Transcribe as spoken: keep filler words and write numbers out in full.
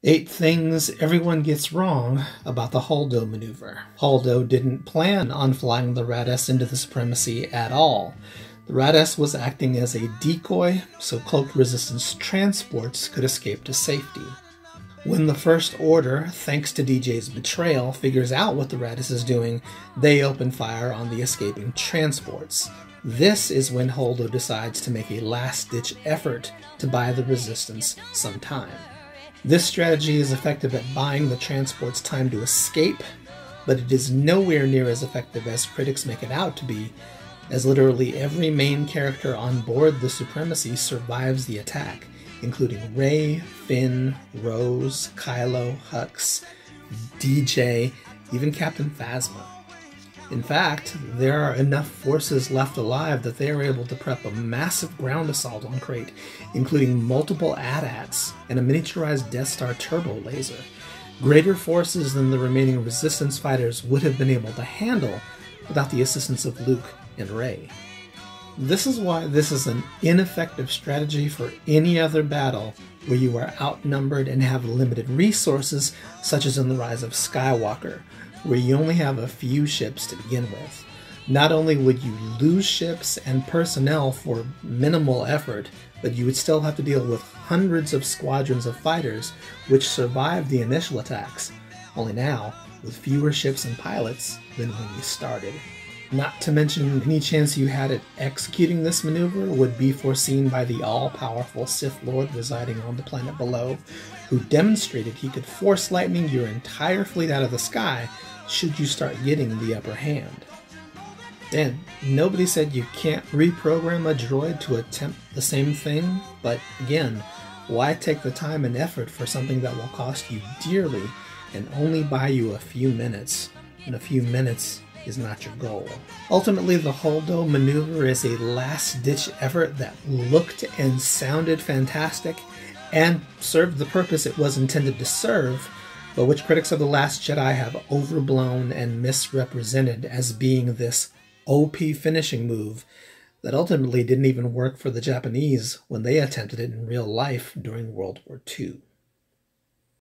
Eight things everyone gets wrong about the Holdo maneuver. Holdo didn't plan on flying the Rad-S into the Supremacy at all. The Rad-S was acting as a decoy so cloaked resistance transports could escape to safety. When the First Order, thanks to D J's betrayal, figures out what the Rad-S is doing, they open fire on the escaping transports. This is when Holdo decides to make a last-ditch effort to buy the Resistance some time. This strategy is effective at buying the transport's time to escape, but it is nowhere near as effective as critics make it out to be, as literally every main character on board the Supremacy survives the attack, including Rey, Finn, Rose, Kylo, Hux, D J, even Captain Phasma. In fact, there are enough forces left alive that they are able to prep a massive ground assault on Crate, including multiple A T A Ts and a miniaturized Death Star turbo laser. Greater forces than the remaining Resistance fighters would have been able to handle without the assistance of Luke and Rey. This is why this is an ineffective strategy for any other battle where you are outnumbered and have limited resources, such as in the Rise of Skywalker, where you only have a few ships to begin with. Not only would you lose ships and personnel for minimal effort, but you would still have to deal with hundreds of squadrons of fighters which survived the initial attacks, only now with fewer ships and pilots than when you started. Not to mention, any chance you had at executing this maneuver would be foreseen by the all-powerful Sith Lord residing on the planet below, who demonstrated he could force lightning your entire fleet out of the sky should you start getting the upper hand. And nobody said you can't reprogram a droid to attempt the same thing, but again, why take the time and effort for something that will cost you dearly and only buy you a few minutes, and a few minutes is not your goal. Ultimately, the Holdo maneuver is a last-ditch effort that looked and sounded fantastic and served the purpose it was intended to serve, but which critics of The Last Jedi have overblown and misrepresented as being this O P finishing move that ultimately didn't even work for the Japanese when they attempted it in real life during World War Two.